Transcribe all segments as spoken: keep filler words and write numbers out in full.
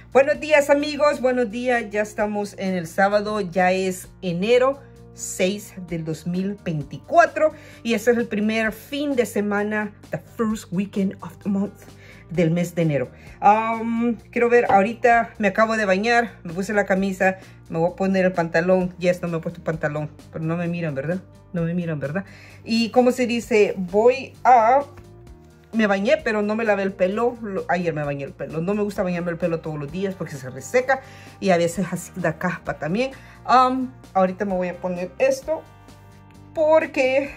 Buenos días amigos, buenos días, ya estamos en el sábado, ya es enero seis del dos mil veinticuatro y este es el primer fin de semana, the first weekend of the month del mes de enero. Um, quiero ver, ahorita me acabo de bañar, me puse la camisa, me voy a poner el pantalón. Yes, no me he puesto pantalón, pero no me miran, ¿verdad? No me miran, ¿verdad? Y como se dice, voy a... Me bañé, pero no me lavé el pelo. Ayer me bañé el pelo. No me gusta bañarme el pelo todos los días porque se reseca. Y a veces así da caspa también. Um, ahorita me voy a poner esto. Porque...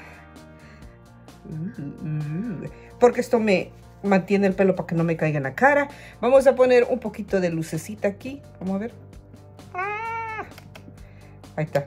Porque esto me mantiene el pelo para que no me caiga en la cara. Vamos a poner un poquito de lucecita aquí. Vamos a ver. Ah, ahí está.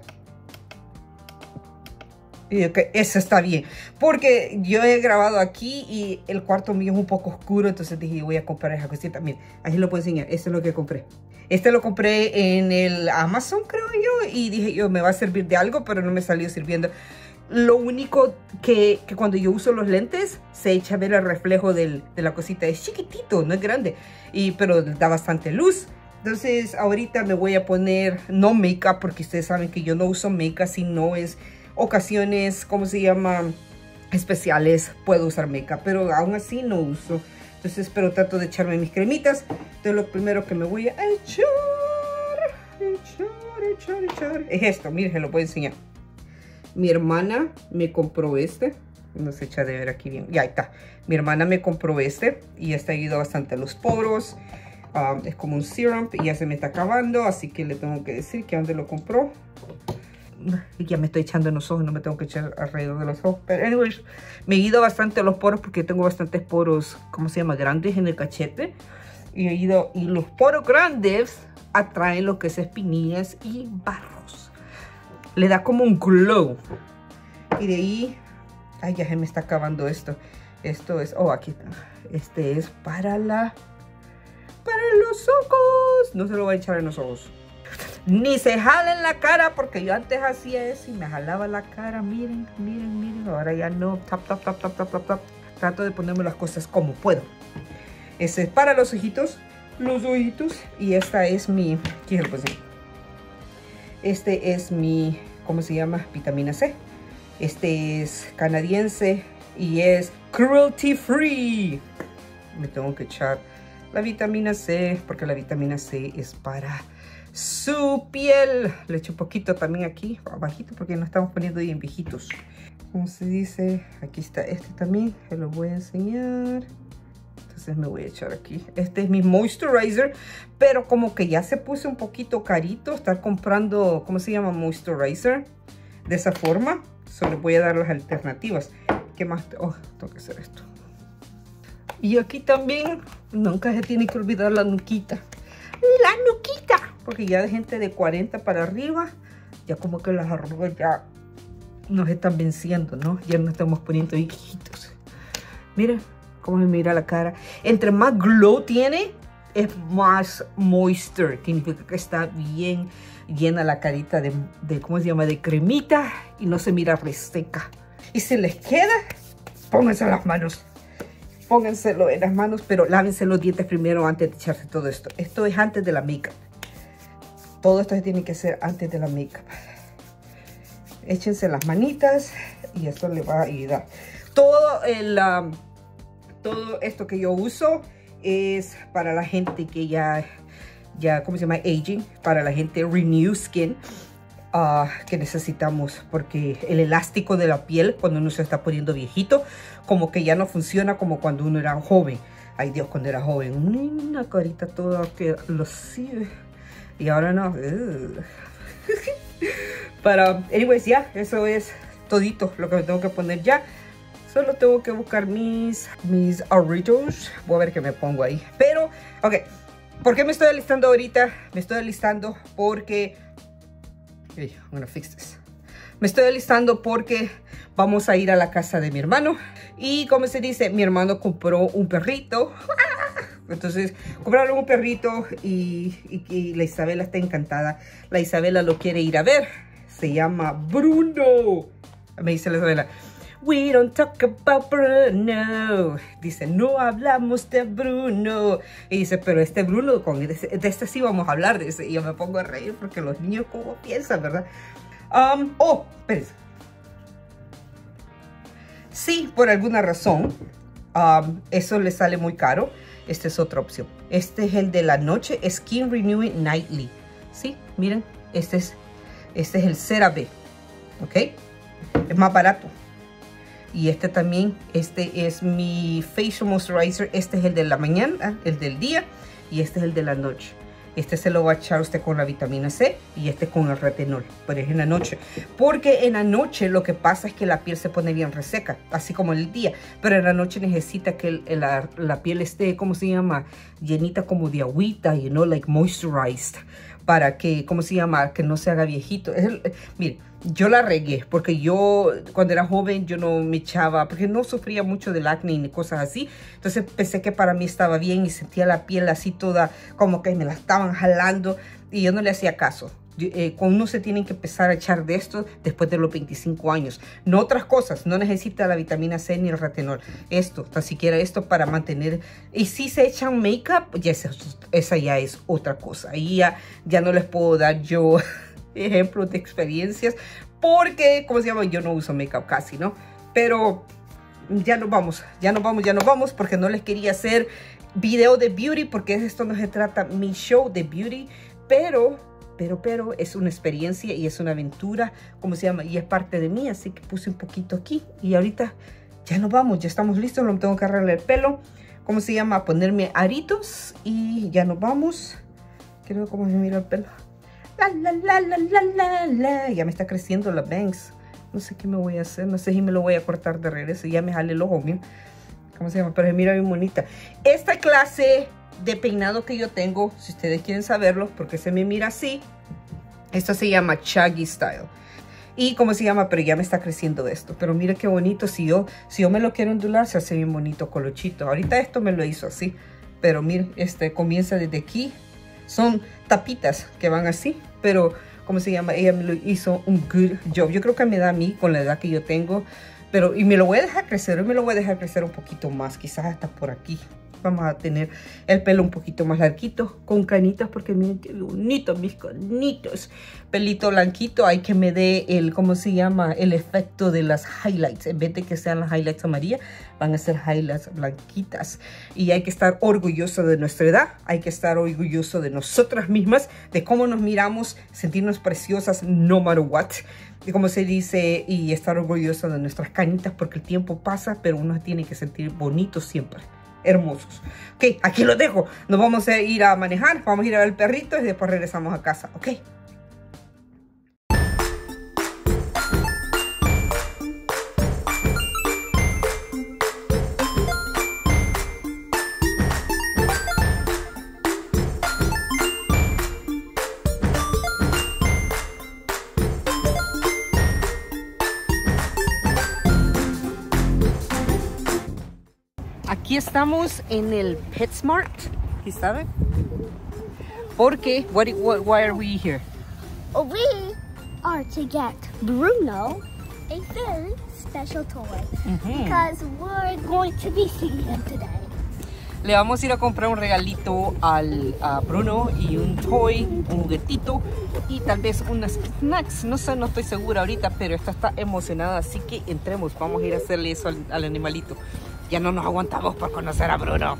Y okay, eso está bien, porque yo he grabado aquí y el cuarto mío es un poco oscuro, entonces dije voy a comprar esa cosita. Miren, así lo puedo enseñar. Este es lo que compré. Este lo compré en el Amazon, creo yo, y dije yo me va a servir de algo, pero no me salió sirviendo. Lo único que, que cuando yo uso los lentes se echa a ver el reflejo del, de la cosita. Es chiquitito, no es grande, y, pero da bastante luz. Entonces ahorita me voy a poner no make-up, porque ustedes saben que yo no uso make-up si no es ocasiones, ¿cómo se llama? Especiales, puedo usar make-up, pero aún así no uso. Entonces, pero trato de echarme mis cremitas. Entonces, lo primero que me voy a echar, echar, echar, echar, es esto. Miren, se lo voy a enseñar. Mi hermana me compró este. No se echa de ver aquí bien. Ya está. Mi hermana me compró este y este ha ido bastante a los poros. Um, es como un serum y ya se me está acabando, así que le tengo que decir que dónde lo compró. Y ya me estoy echando en los ojos, no me tengo que echar alrededor de los ojos. Pero anyways, me he ido bastante a los poros porque tengo bastantes poros, ¿cómo se llama? Grandes en el cachete. Y he ido, y los poros grandes atraen lo que es espinillas y barros. Le da como un glow. Y de ahí, ay, ya se me está acabando esto. Esto es, oh, aquí está. Este es para la, para los ojos. No se lo voy a echar en los ojos. Ni se jala en la cara, porque yo antes hacía eso y me jalaba la cara. Miren, miren, miren. Ahora ya no. Tap, tap, tap, tap, tap, tap, tap. Trato de ponerme las cosas como puedo. Este es para los ojitos. Los ojitos. Y esta es mi... ¿Qué es? Este es mi... ¿Cómo se llama? Vitamina C. Este es canadiense y es cruelty free. Me tengo que echar la vitamina C, porque la vitamina C es para su piel. Le echo un poquito también aquí abajito, porque no estamos poniendo bien viejitos. Como se dice, aquí está este también, se lo voy a enseñar. Entonces me voy a echar aquí. Este es mi moisturizer, pero como que ya se puso un poquito carito estar comprando, ¿cómo se llama? Moisturizer de esa forma. Solo les voy a dar las alternativas. ¿Qué más? Oh, tengo que hacer esto. Y aquí también nunca se tiene que olvidar la nuquita. La nuquita, porque ya de gente de cuarenta para arriba, ya como que las arrugas ya nos están venciendo, ¿no? Ya nos estamos poniendo viejitos. Miren cómo me mira la cara. Entre más glow tiene, es más moisture. Significa que está bien llena la carita de, de, ¿cómo se llama? De cremita y no se mira reseca. Y si les queda, pónganse las manos. Pónganselo en las manos, pero lávense los dientes primero antes de echarse todo esto. Esto es antes de la make-up. Todo esto se tiene que hacer antes de la make-up. Échense las manitas y esto le va a ayudar. Todo, el, um, todo esto que yo uso es para la gente que ya, ya, ¿cómo se llama? Aging. Para la gente Renew Skin. Uh, que necesitamos, porque el elástico de la piel cuando uno se está poniendo viejito como que ya no funciona como cuando uno era joven. Ay Dios, cuando era joven una carita toda que lo sigue y ahora no. Para anyways, ya, eso es todito lo que me tengo que poner ya. Solo tengo que buscar mis mis Oritos. Voy a ver qué me pongo ahí, pero ok. ¿Por qué me estoy alistando ahorita? Me estoy alistando porque I'm gonna fix this. Me estoy alistando porque vamos a ir a la casa de mi hermano. Y como se dice, mi hermano compró un perrito. Entonces, compraron un perrito y, y, y la Isabela está encantada. La Isabela lo quiere ir a ver. Se llama Bruno. Me dice la Isabela, We don't talk about Bruno. Dice, no hablamos de Bruno. Y dice, pero este Bruno, con de este sí vamos a hablar. Dice, y yo me pongo a reír porque los niños como piensan, ¿verdad? Um, oh, espérense. Sí, por alguna razón, um, eso le sale muy caro. Esta es otra opción. Este es el de la noche, Skin Renewing Nightly. Sí, miren, este es, este es el CeraVe. ¿Ok? Es más barato. Y este también, este es mi Facial Moisturizer. Este es el de la mañana, el del día. Y este es el de la noche. Este se lo va a echar usted con la vitamina C y este con el retinol, pero es en la noche. Porque en la noche lo que pasa es que la piel se pone bien reseca, así como en el día. Pero en la noche necesita que el, la, la piel esté, ¿cómo se llama? Llenita como de agüita, you know, like moisturized. Para que, ¿cómo se llama? Que no se haga viejito. Es el, mire, yo la regué porque yo cuando era joven yo no me echaba, porque no sufría mucho del acné ni cosas así. Entonces pensé que para mí estaba bien y sentía la piel así toda como que me la estaban jalando y yo no le hacía caso. Yo, eh, con uno se tienen que empezar a echar de esto después de los veinticinco años. No otras cosas, no necesita la vitamina C ni el retinol. Esto, tan siquiera esto para mantener. Y si se echan make-up, ya esa, esa ya es otra cosa. Ahí ya, ya no les puedo dar yo ejemplos de experiencias porque, ¿cómo se llama? Yo no uso make-up casi, ¿no? Pero ya nos vamos, ya nos vamos, ya nos vamos porque no les quería hacer video de beauty porque esto no se trata mi show de beauty, pero... Pero, pero es una experiencia y es una aventura, ¿cómo se llama? Y es parte de mí, así que puse un poquito aquí. Y ahorita ya nos vamos, ya estamos listos, no tengo que arreglar el pelo. ¿Cómo se llama? Ponerme aritos y ya nos vamos. Quiero ver cómo se mira el pelo. La, la, la, la, la, la, la. Ya me está creciendo la bangs. No sé qué me voy a hacer, no sé si me lo voy a cortar de regreso. Ya me jale el ojo, miren. ¿Cómo se llama? Pero se mira bien bonita. Esta clase de peinado que yo tengo, si ustedes quieren saberlo, porque se me mira así, esto se llama Shaggy Style. Y cómo se llama, pero ya me está creciendo esto. Pero mira qué bonito, si yo, si yo me lo quiero ondular, se hace bien bonito, colochito. Ahorita esto me lo hizo así, pero miren, este comienza desde aquí. Son tapitas que van así, pero cómo se llama, ella me lo hizo un good job. Yo creo que me da a mí con la edad que yo tengo, pero y me lo voy a dejar crecer, hoy me lo voy a dejar crecer un poquito más, quizás hasta por aquí. Vamos a tener el pelo un poquito más larguito, con canitas, porque miren qué bonito, mis canitos. Pelito blanquito, hay que me dé el, ¿cómo se llama? El efecto de las highlights. En vez de que sean las highlights amarillas, van a ser highlights blanquitas. Y hay que estar orgulloso de nuestra edad, hay que estar orgulloso de nosotras mismas, de cómo nos miramos, sentirnos preciosas no matter what. Y como se dice, y estar orgulloso de nuestras canitas, porque el tiempo pasa, pero uno tiene que sentir bonito siempre. Hermosos. Ok, aquí los dejo. Nos vamos a ir a manejar, vamos a ir a ver el perrito y después regresamos a casa. Ok. Aquí estamos en el PetSmart, ¿y saben? Porque, what, what, why are we here? We are to get Bruno a very special toy mm-hmm. because we're going to be seeing him today. Le vamos a ir a comprar un regalito al, a Bruno y un toy, un juguetito y tal vez unas snacks. No sé, no estoy segura ahorita, pero esta está emocionada, así que entremos. Vamos a ir a hacerle eso al, al animalito. Ya no nos aguantamos por conocer a Bruno.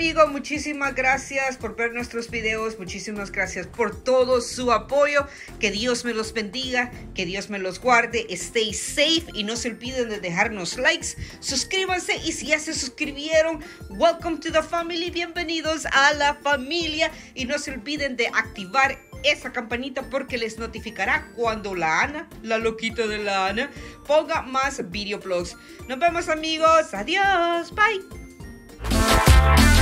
amigos, muchísimas gracias por ver nuestros videos, muchísimas gracias por todo su apoyo, que Dios me los bendiga, que Dios me los guarde, stay safe y no se olviden de dejarnos likes, suscríbanse y si ya se suscribieron, welcome to the family, bienvenidos a la familia y no se olviden de activar esa campanita porque les notificará cuando la Ana, la loquita de la Ana, ponga más videoblogs. Nos vemos amigos, adiós, bye.